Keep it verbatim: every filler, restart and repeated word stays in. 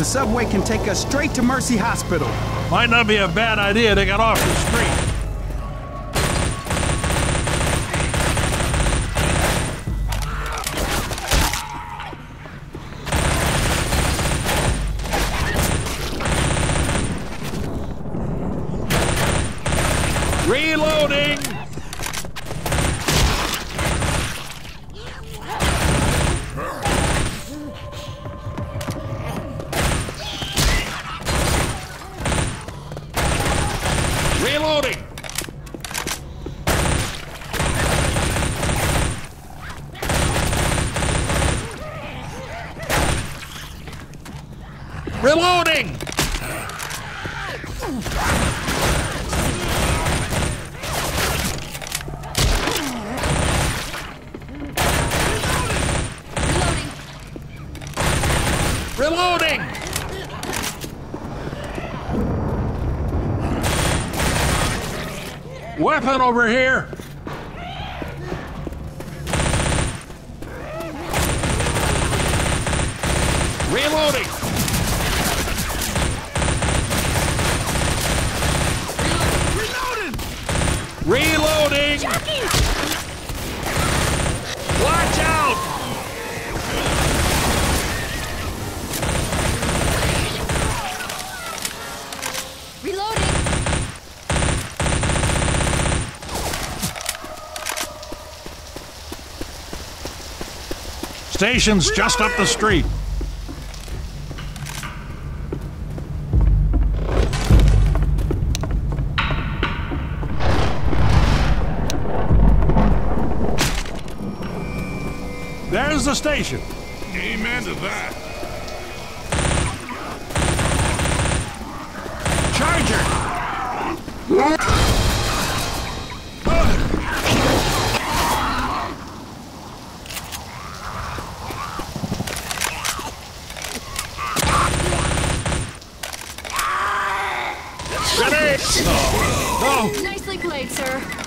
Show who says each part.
Speaker 1: The subway can take us straight to Mercy Hospital.
Speaker 2: Might not be a bad idea to get off the street. Reloading! Reloading! Reloading! Reloading! Weapon over here! Reloading! Reloading! Reloading!
Speaker 3: Jackie!
Speaker 2: Watch out!
Speaker 3: Reloading!
Speaker 2: Station's just up the street. There's the station.
Speaker 4: Amen to that.
Speaker 2: Charger! Ready? No.
Speaker 3: Nicely played, sir.